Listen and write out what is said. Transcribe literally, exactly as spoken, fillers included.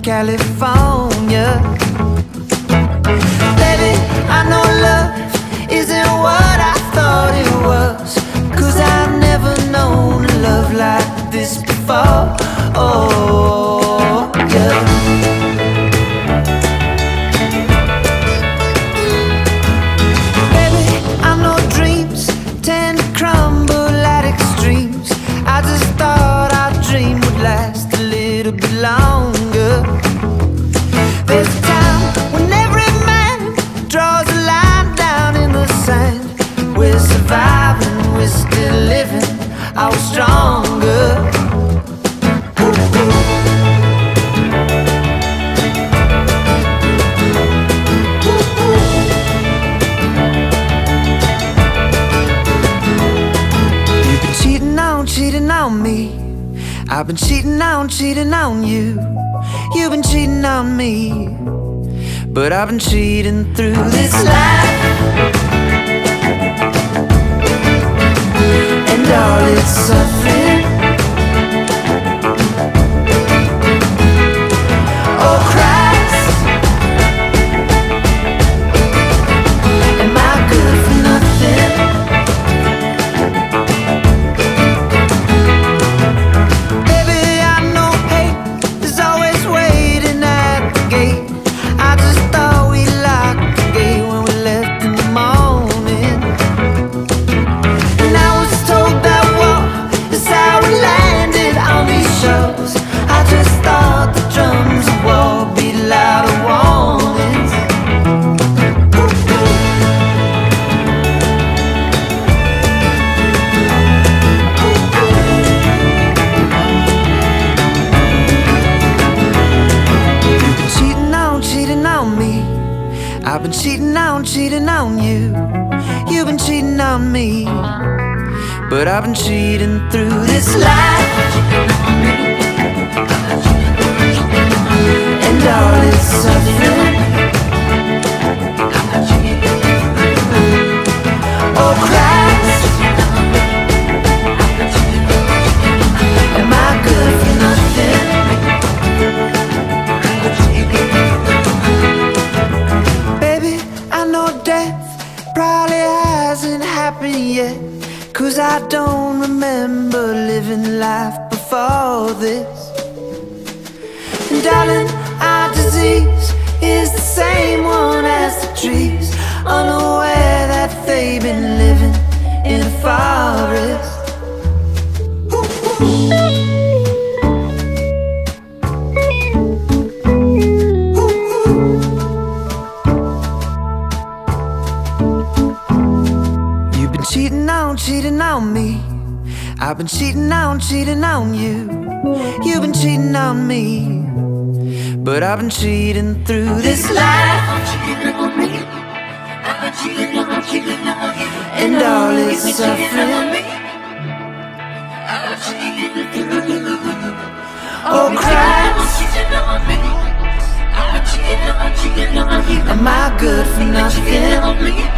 California. Baby, I know love isn't what I thought it was, 'cause I've never known a love like this before. Oh, yeah. Baby, I know dreams tend to crumble at extremes. I just thought our dream would last a little bit longer. There's a time when every man draws a line down in the sand. We're surviving, we're still living, I was stronger. Ooh, ooh. Ooh, ooh. You've been cheating on, cheating on me. I've been cheating on, cheating on you. You've been cheating on me, but I've been cheating through this life, and all its suffering. Oh Christ, am I good for nothing? I've been cheating on, cheating on you. You've been cheating on me, but I've been cheating through this life, and all its suffering. Oh Christ, am I good for nothing? Probably hasn't happened yet, 'cause I don't remember living life before this. And darling, our disease is the same one as the trees, unaware that they've been living in a forest. Cheating on, cheating on me. I've been cheating on, cheating on you. You've been cheating on me, but I've been cheating through this life, and all its suffering. Oh Christ, am I good for nothing?